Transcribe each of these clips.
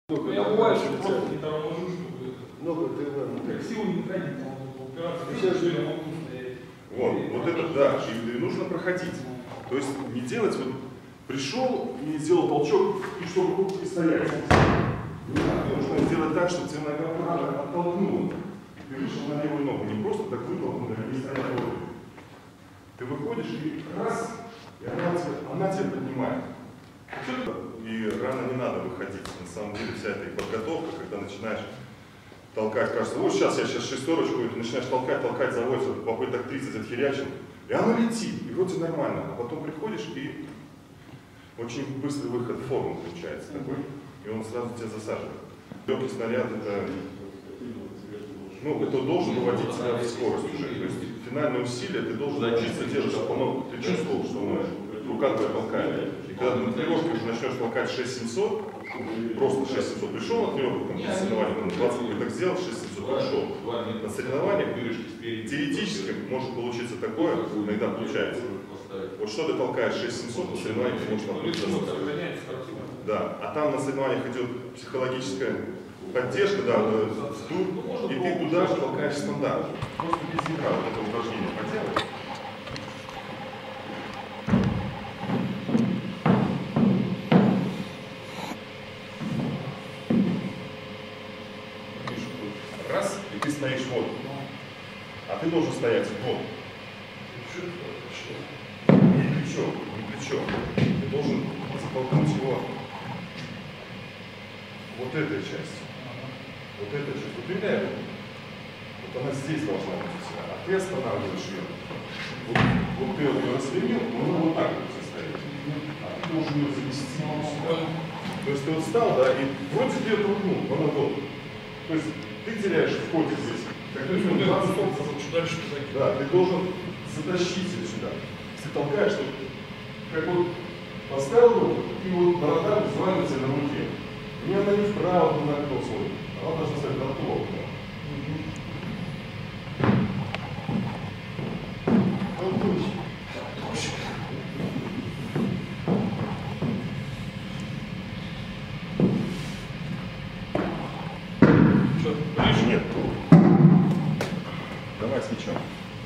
Я бываю, что просто не торможу, чтобы как силу не тратить, упираться, я могу стоять. Вот это да, и нужно проходить. То есть не делать вот пришел и сделал толчок, и чтобы руки стоять. Не надо, нужно сделать так, чтобы тебе нога правая оттолкнула. Ты вышел на левую ногу, не просто так вытолкнул, а не стоять ровно. Ты выходишь и раз, и она тебя поднимает. И рано не надо выходить. На самом деле вся эта подготовка, когда начинаешь толкать, кажется, вот сейчас я шестерочку, и ты начинаешь толкать, заводится, попыток 30 отхерячил, и оно летит, и вроде нормально, а потом приходишь, и очень быстрый выход в форму получается такой, и он сразу тебя засаживает. Легкий снаряд это должен выводить тебя в скорость уже, то есть финальное усилие ты должен научиться делать, чтобы ты чувствовал, что рука твоя толкает. И когда ты на тренировке уже начнешь толкать 6700, просто 6700, пришел на тренировку, на соревнования, 20 попыток сделал, 6700 пришел. На соревнованиях теоретически может получиться такое, иногда получается. Вот что ты толкаешь 6700, на соревнованиях ты можешь находиться. Да, а там на соревнованиях идет психологическая поддержка, да, и ты туда же толкаешь стандарт. Просто без ядра вот это упражнение поделать. Раз, и ты стоишь вот. А ты должен стоять вот. Не плечо. Ты должен затолкнуть его вот этой частью. Вот эта часть. Вот примерно. Вот она здесь должна быть у тебя. А ты останавливаешь ее. Вот ты ее распрямил, он вот так вот стоит. А ты должен ее завести сюда. То есть ты вот встал, да, и вроде ты ее толкнул, она вот. То есть ты теряешь в ходе здесь. Да, ты должен затащить ее сюда. Если толкаешь, то как вот поставил руку, и вот борода взваливается на руке. И она не вправо, не на кто свой. Она должна стать на то. Нет. Давай с мячом.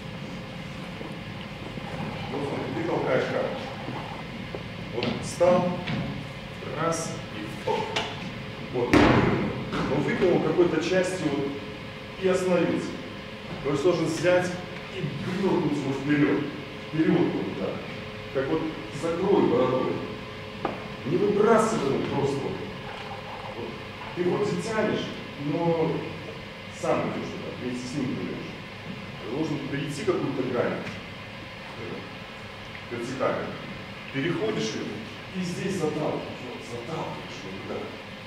Ты толкаешь как? Вот встал, раз и оп. Вот. Он выпил какой-то частью и остановился. То есть должен взять и вывернуть его вперед. Вперед вот, да. Как вот закрой бородой. Не выбрасывай его просто. Вот. Ты вроде тянешь, но сам идешь туда, вместе с ним идешь. Ты должен перейти какую-то грань. Вертикально. Переходишь ее и здесь заталкиваешь. Вот, заталкиваешь его туда.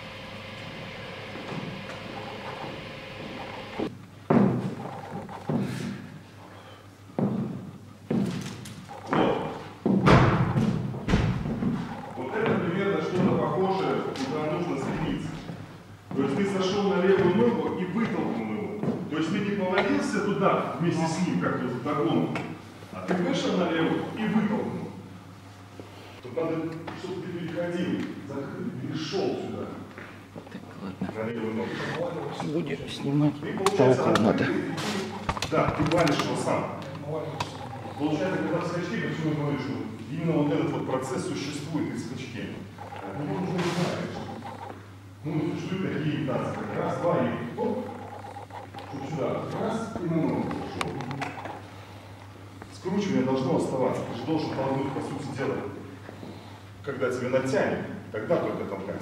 Вот это примерно что-то похожее, куда нужно стремиться. То есть ты зашел на левую ногу и вытолкнул его. То есть ты не повалился туда вместе с ним, как в догонку, а ты вышел на левую и вытолкнул. Тут надо, чтобы ты переходил, перешел сюда. Так, ладно. На левую ногу. Будем снимать. Толку надо. Да, ты валишь его сам. Получается, когда в скачке, почему я говорю, что именно вот этот вот процесс существует и в скачке. Его нужно знать. Существуют такие имитации, как раз, два и оп. Вот сюда, раз и на ногу пошел. Скручивание должно оставаться. Ты же должен толкнуть, по сути дела. Когда тебя натянет, тогда только толкать.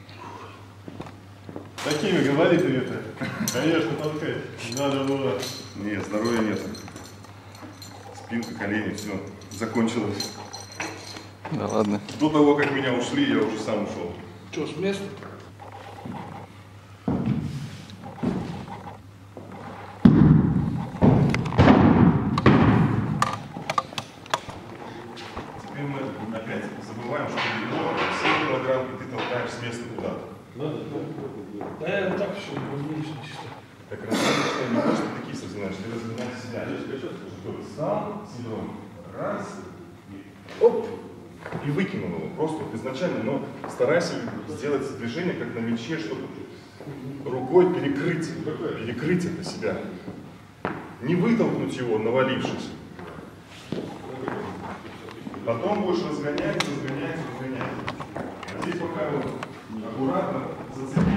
Такими габаритами-то, конечно, толкать надо было. Нет, здоровья нет. Спинка, колени, все, закончилось. Да ладно. До того, как меня ушли, я уже сам ушел. Что, с места? Теперь мы опять забываем, что 7 килограмм, и ты толкаешь с места куда-то. Да, я так все, чисто. Так разумеется, не просто такие сознаешь, ты разгоняешь себя. Встал, седом, раз, и оп. и выкинул его. Просто вот изначально, но старайся сделать движение, как на мяче, чтобы рукой перекрыть это себя. Не вытолкнуть его, навалившись. Потом будешь разгонять. А здесь пока вот аккуратно зацепи.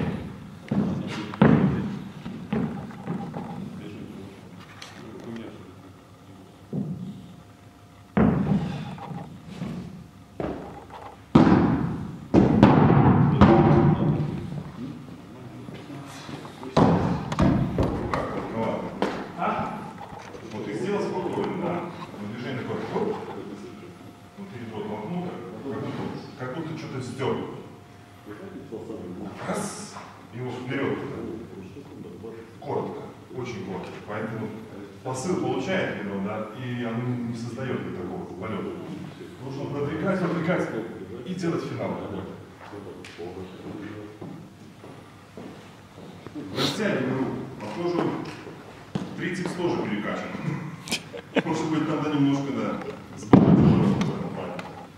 Вот и сделал спокойно, да. Движение такое, вот. Внутри вот толкнул, как будто что-то сдер. Раз, и его вперед. Коротко, очень коротко. Поэтому посыл получает его, да, и оно не создает никакого полета. Нужно продвигать и делать финал какой-то. Растягивай руку. Похоже, трицепс тоже перекачан. Может быть, надо немножко, да, сбавить оборот в этом плане.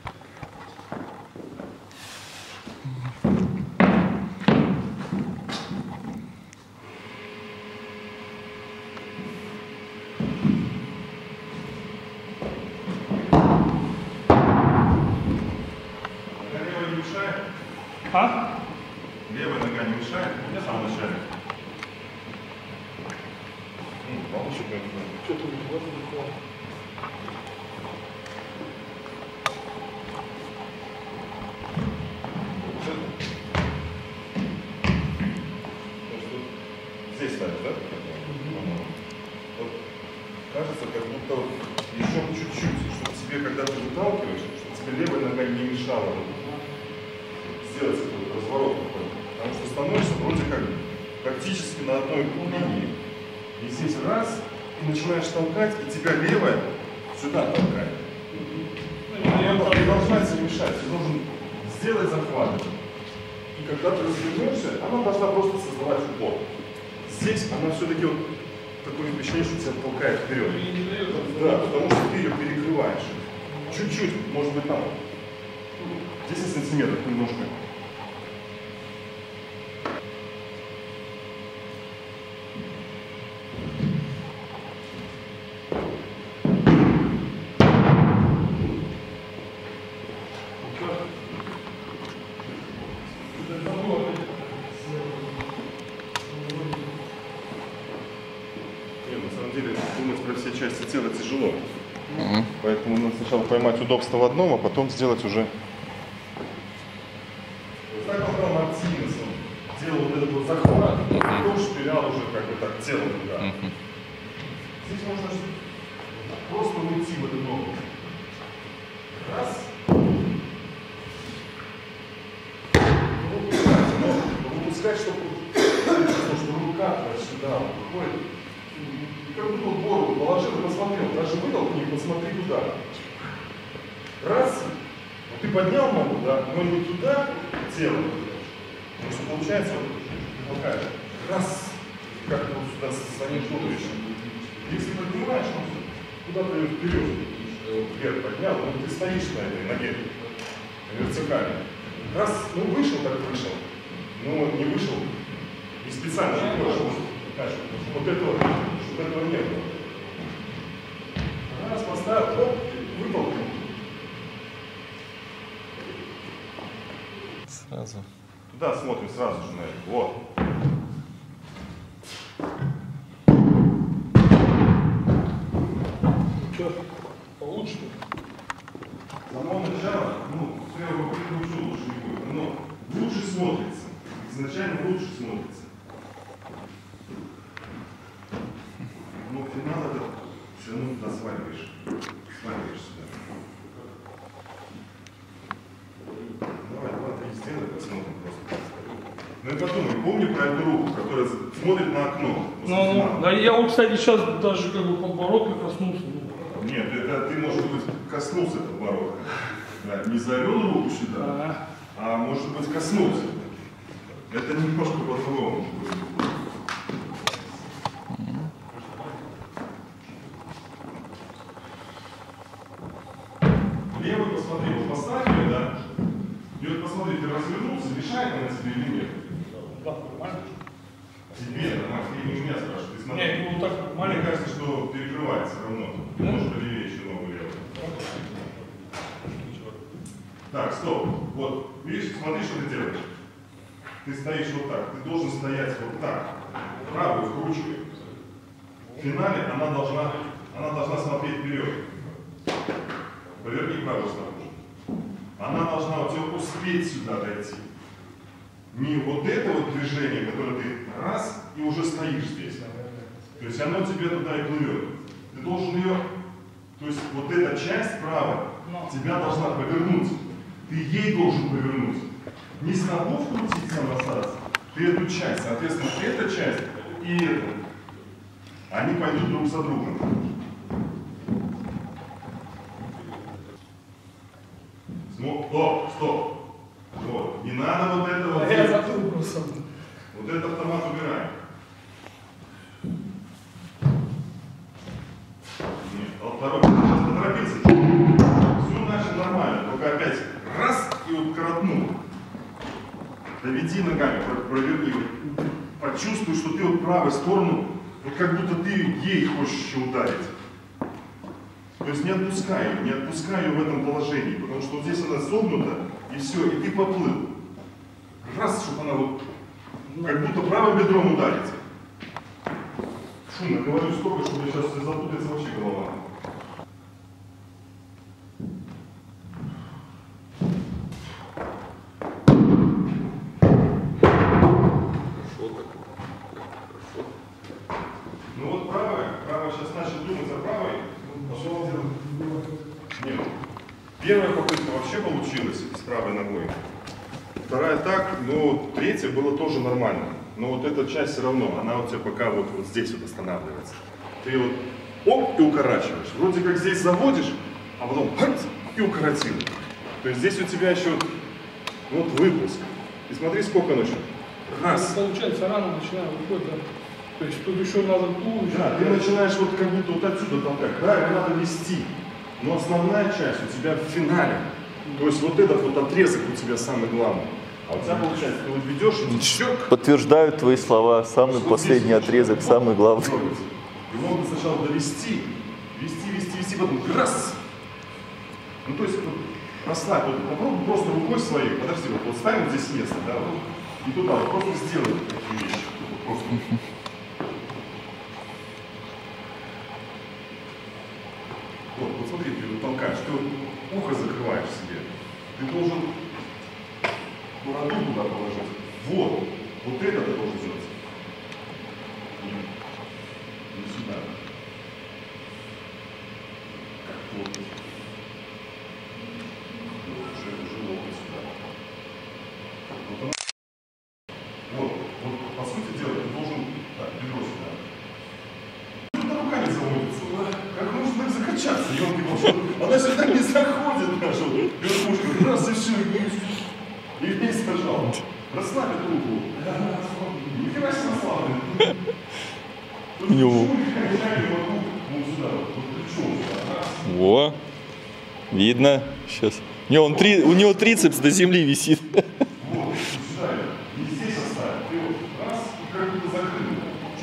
Левая не мешает? А? Левая нога не мешает? В самом начале. Что-то не важно. Здесь ставишь, да? Вот, кажется, как будто вот еще чуть-чуть, чтобы тебе, когда ты выталкиваешь, чтобы тебе левая нога не мешала сделать этот разворот такой. Потому что становишься вроде как практически на одной линии. И здесь раз, и начинаешь толкать, и тебя левая сюда толкает. Не должна тебе мешать, ты должен сделать захват. И когда ты развернешься, она должна просто создавать упор. Здесь она все-таки вот такое впечатление, что тебя толкает вперед. Да, потому что ты ее перекрываешь. Чуть-чуть, может быть, там 10 сантиметров немножко. Думать про все части тела тяжело. Поэтому надо сначала поймать удобство в одном, а потом сделать уже. Так потом Мартинес делал вот этот вот захват, потом шпилял уже как бы так телом туда. Здесь можно просто уйти в эту ногу. Раз. Но выпускать, чтобы рука сюда выходит. Как будто он бороду положил и посмотрел, даже вытолкни, посмотри туда. Раз, вот ты поднял ногу, да, но не туда тело. Потому что получается, вот такая. Раз, как ты вот сюда станешь туловищем. Если поднимаешь, он куда-то ее вперед, вверх поднял, но ты стоишь на этой ноге, вертикально. Раз, ну вышел, так вышел. Ну не вышел, не специально не вышел. Вот этого нет. Раз, поставил, оп, выполнил. Сразу. Туда смотрим сразу же на это. Вот. Что, получше? Само начало, ну, я его прикручу, лучше не будет, но лучше смотрится. Изначально лучше смотрится. Но финал это все равно туда сваливаешь. Сваливаешь сюда. Давай, ты сделай, посмотрим просто. Ну и подумай, помни про эту руку, которая смотрит на окно. Ну, да, я вот, кстати, сейчас даже как бы подбородка коснулся. Нет, это ты, может быть, коснулся подбородка. Да, не завел руку сюда, а может быть коснулся. Это немножко по-другому. Левый посмотри, вот поставь да? И вот посмотри, ты развернулся, мешает она тебе или нет? Да, нормально. Тебе, нормально, ты не у меня спрашиваешь. Ты смотри. Не, ну так Мне маленько. кажется, что перекрывает все равно. Ты можешь полевее еще ногу левую. Так, стоп. Вот, видишь, смотри, что ты делаешь. Ты стоишь вот так. Ты должен стоять вот так. Правую вкручивай. В финале она должна смотреть вперед. Поверни правую сторону. Она должна у тебя успеть сюда дойти. Не вот это вот движение, которое ты раз и уже стоишь здесь. То есть оно тебе туда и плывет. Ты должен ее, то есть вот эта часть правая тебя должна повернуть. Ты ей должен повернуть. Не снопов крутить сам остаться. Ты эту часть, соответственно, эта часть и эта. Они пойдут друг за другом. Стоп. Вот. Не надо вот это вот. Я забыл просто. Вот этот автомат убираем. Нет, второй. Сейчас поторопился. Все начал нормально. Только опять раз и вот коротнул. Доведи ногами, проверни. Почувствуй, что ты вот правой сторону, вот как будто ты ей хочешь еще ударить. То есть не отпускай ее в этом положении, потому что вот здесь она согнута, и все, и ты поплыл. Раз, чтобы она вот, как будто правым бедром ударится. Шумно, говорю столько, что мне сейчас запутается вообще голова. Ну вот правая сейчас начал думать о правой, пошел делать. Нет. Первая попытка вообще получилась с правой ногой. Вторая так, но третья была тоже нормально. Но вот эта часть все равно, она у тебя пока вот здесь вот останавливается. Ты вот оп и укорачиваешь. Вроде как здесь заводишь, а потом и укоротил. То есть здесь у тебя еще вот выпуск. И смотри, сколько оно еще. Раз. Получается, рано начинаю выходить, да? То есть тут еще надо туловище. Да, ты начинаешь вот как будто вот отсюда толкать. Да, его надо вести. Но основная часть у тебя в финале. То есть вот этот вот отрезок у тебя самый главный. А у тебя получается, ты вот ведешь и щек. Подтверждают твои слова. Самый последний отрезок, самый главный. Его надо сначала довести, вести, потом раз. Ну то есть вот, расслабь, вот, попробуй просто рукой своей, подожди, вот ставим здесь место, да, вот, и туда вот просто сделай такие вещи. Вот, просто. Вот смотри, ты вот толкаешь, ты вот ухо закрываешь себе. Ты должен бороду туда положить. Вот это ты должен сделать. Не сюда. Как вот. Уже локоть сюда. Вот, по сути дела, ты должен. Так, бедро сюда. Что-то руками заводится. Как нужно так закачаться, ёлки-палки. Она сюда не заходит, наша верхушка. Раз и все, и вниз нажал. Расслабит руку. Ни хера себе расслаблен. Во, видно. Сейчас. У него трицепс до земли висит. Вот, сюда, не здесь оставить. Ты вот раз и как будто закрыл.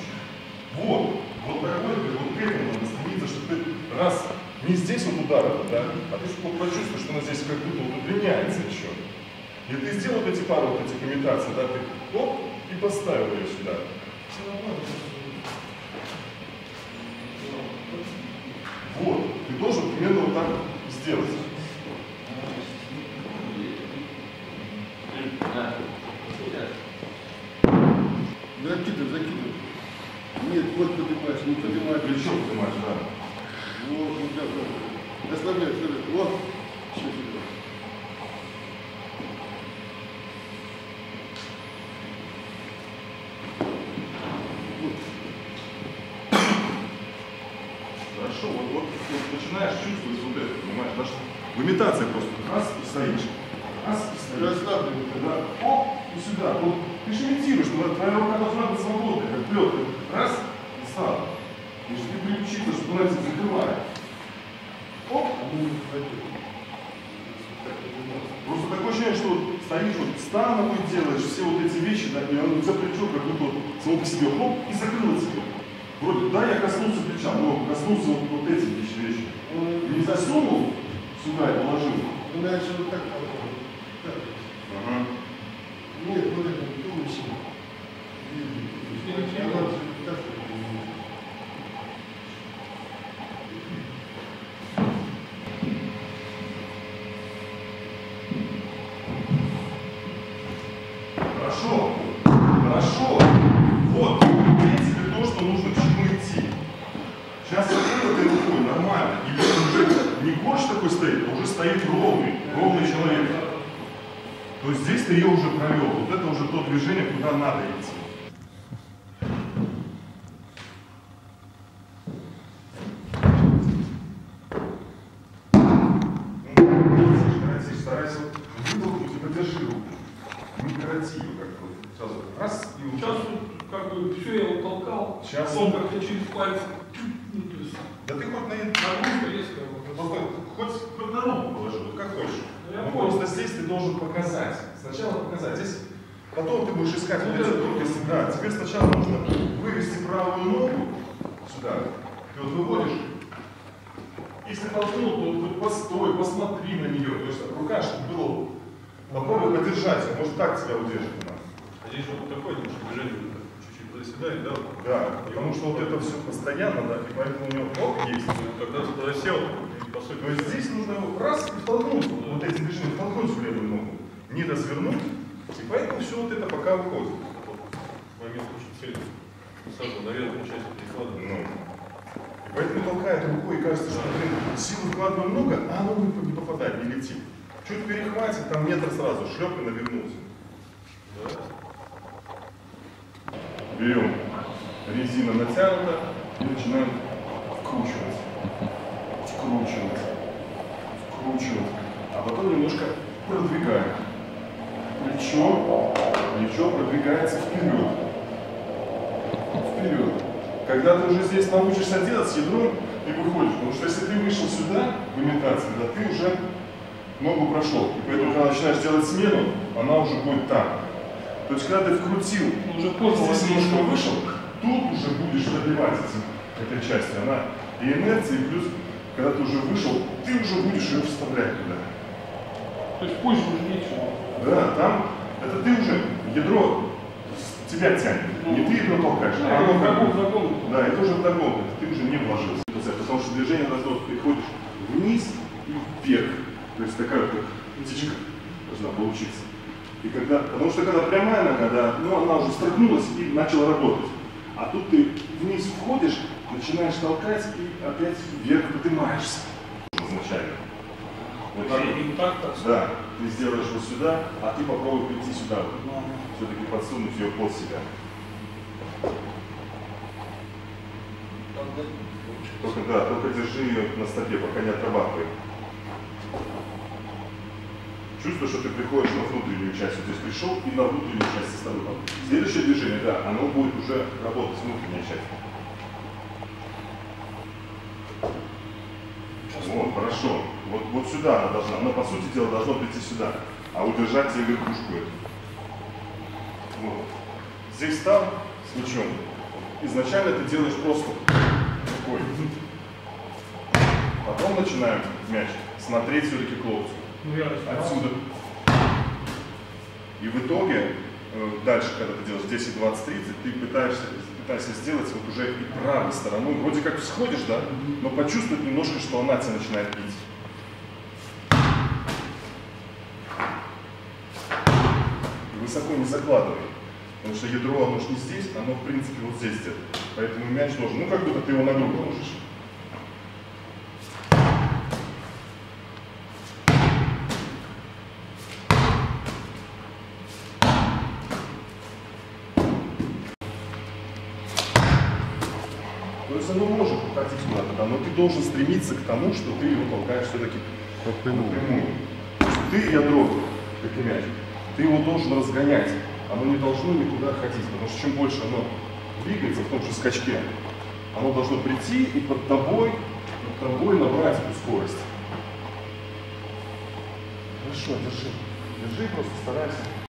Вот такой, вот к этому надо стремиться, чтобы ты раз, не здесь вот удар, да, а ты чтобы почувствуешь, что она здесь как будто вот удлиняется еще. И ты сделал вот эти пару вот этих имитаций, да, ты оп, и поставил ее сюда. Вот, ты должен примерно вот так сделать. Закидывай. Нет, вот поднимаешь, не поднимаешь. Плечо поднимаешь, да. Вот, да. Ослабляй. Вот. Хорошо, вот начинаешь чувствовать вот это, понимаешь, даже в имитации просто раз и стоишь. Раз и стоишь. Расслаблен. Да, оп, и сюда. Вот, ты же имитируешь, но твоя рука должна быть свободной, как плетка. Раз и стал. И же ты приучиться, что она тебя закрывает. Оп, ощущение, что вот стоишь, вот становой делаешь, все вот эти вещи, да, и он за плечо как будто вот само по себе хлоп и закрыло тебе. Вроде, да, я коснулся плеча, но коснулся вот эти вещи. Не засунул сюда и положил. Ну, дальше вот так. Ага. Нет, вот это туловище. Хорошо, хорошо. Вот, в принципе, то, что нужно к чему идти. Сейчас вот этой рукой нормально. И уже не кош такой стоит, а уже стоит ровный человек. То есть здесь ты ее уже провел. Вот это уже то движение, куда надо идти. Старайся выдохнуть и подержи руку. Не короти ее как-то. Сразу раз и Сейчас как бы все я вот толкал. Сейчас. Он как-то через пальцы. Ну, то есть, Да ты хоть на нагрузка резкая. хоть на руку положи, вот как хочешь. Я Но понял. просто здесь ты должен показать. Сначала показать. Здесь потом ты будешь искать вот эти тонкости. Да, тебе сначала нужно вывести правую ногу сюда. Ты вот выводишь. Если толкнул, то хоть постой, посмотри на нее. То есть рука, чтобы было. Попробуй подержать. Может так тебя удержит она. А здесь вот такое немножко движение, чуть-чуть приседает, да? Да, потому что вот это все постоянно, да, и поэтому у него ног есть. Когда туда сел, и, по сути, То есть здесь нужно его раз и втолкнуть, вот эти движения, втолкнуть в левую ногу, не развернуть, и поэтому все вот это пока уходит. момент очень сильно сразу на верхнюю часть перекладывает. Ну. И поэтому толкает рукой, и кажется, что, блин, силы вкладываю много, а оно не попадает, не летит. Чуть перехватит, там метр сразу, шлеп и навернулся. Да. Берем, резина натянута и начинаем вкручивать, вкручивать, вкручивать, а потом немножко продвигаем. Плечо продвигается вперед. Вперед. Когда ты уже здесь научишься делать с ядром, ты выходишь. Потому что если ты вышел сюда в имитации, да, ты уже ногу прошел. И поэтому, когда начинаешь делать смену, она уже будет там. То есть, когда ты вкрутил, уже поздно здесь немножко вышел, тут уже будешь добивать этой части. Она и инерция, и плюс, когда ты уже вышел, ты уже будешь ее вставлять туда. То есть позже уже нечего. Да, там, это ты уже, ядро тебя тянет. Не ты ядро толкаешь, а оно как бы. Да, это уже догон, это ты уже не вложился. Потому что движение должно, ты ходишь вниз и вверх. То есть такая вот птичка должна получиться. И когда, потому что когда прямая нога, да, ну, она уже строгнулась и начала работать. А тут ты вниз входишь, начинаешь толкать и опять вверх поднимаешься. Изначально. Вот так, да, ты сделаешь вот сюда, а ты попробуй прийти сюда. Вот. Все-таки подсунуть ее под себя. Только держи ее на стопе, пока не отрабатывай. Чувствую, что ты приходишь на внутреннюю часть, вот здесь пришел и на внутреннюю часть с тобой. Следующее движение, да, оно будет уже работать, внутренняя часть. Вот, хорошо. Вот сюда она должна, но по сути дела должно прийти сюда, а удержать тебе верхушку эту. Вот. Здесь встал с мячом. Изначально ты делаешь просто рукой. Потом начинаем мяч смотреть все-таки к локтю. Отсюда. И в итоге, дальше, когда ты делаешь 10, 20, 30, ты пытаешься сделать вот уже и правой стороной. Вроде как сходишь, да, но почувствовать немножко, что она тебя начинает бить. И высоко не закладывай. Потому что ядро, оно же не здесь, оно в принципе вот здесь где-то. Поэтому мяч должен, ну как будто ты его на грудь положишь. То есть оно может уходить куда-то, но ты должен стремиться к тому, что ты его толкаешь все-таки напрямую. Ты ядро, как и мяч, ты его должен разгонять. Оно не должно никуда ходить, потому что чем больше оно двигается в том же скачке, оно должно прийти и под тобой набрать эту скорость. Хорошо, держи. Держи, просто старайся.